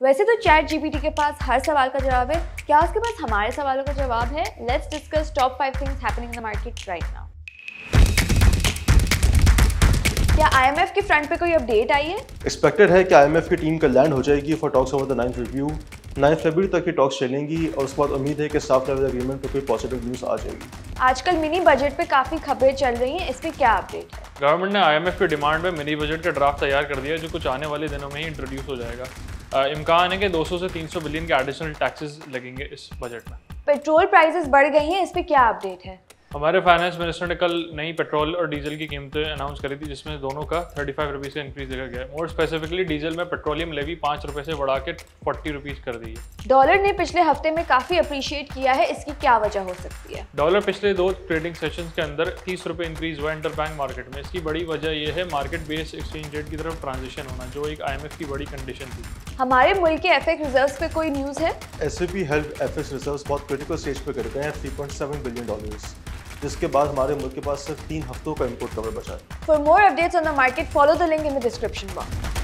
वैसे तो chat GPT के पास हर सवाल का जवाब है, क्या उसके पास हमारे सवालों का जवाब है? Let's discuss top 5 things happening in the market right now. क्या IMF के फ्रंट पे कोई अपडेट आई है? एक्सपेक्टेड है कि IMF की टीम कल लैंड हो जाएगी for talks over the 9th review. 9 फरवरी तक ये टॉक्स चलेंगी और उसके बाद उम्मीद है कि स्टाफ लेवल एग्रीमेंट पे कोई पॉजिटिव न्यूज़ आ जाएगी। आजकल मिनी बजट पे काफी खबरें चल रही हैं, इस पे क्या अपडेट है? गवर्नमेंट ने IMF की डिमांड पे मिनी बजट का ड्राफ्ट तैयार कर दिया है जो कुछ आने वाले दिनों में ही इंट्रोड्यूस हो जाएगा। इम्कान है कि 200 से 300 बिलियन के एडिशनल टैक्सेस लगेंगे इस बजट में। पेट्रोल प्राइसेस बढ़ गई हैं, इस पे क्या अपडेट है? हमारे फाइनेंस मिनिस्टर ने कल नई पेट्रोल और डीजल की कीमतें अनाउंस करी थी जिसमें दोनों का 35 रुपीज़ का इंक्रीज देखा गया है। मोर स्पेसिफिकली डीजल में पेट्रोलियम लेवी 5 रुपये से बढ़ा के 40 रुपीज़ कर दी है। डॉलर ने पिछले हफ्ते में काफी अप्रिशिएट किया है, इसकी क्या वजह हो सकती है? डॉलर पिछले 2 ट्रेडिंग सेशंस के अंदर 30 रुपये इंक्रीज हुआ इंटरबैंक मार्केट में। इसकी बड़ी वजह यह है मार्केट बेस्ड एक्सचेंज रेट की तरफ ट्रांजिशन होना, जो एक IMF की बड़ी कंडीशन थी। हमारे मुल्क के FX रिजर्व्स पे कोई न्यूज़ है? S&P हेल्प FX रिजर्व्स बहुत क्रिटिकल स्टेज पे कर गए हैं $3.7 बिलियन, जिसके बाद हमारे मुल्क के पास सिर्फ 3 हफ्तों का इनपुट कवर बचा है। For more updates on the market, follow the link in the description box.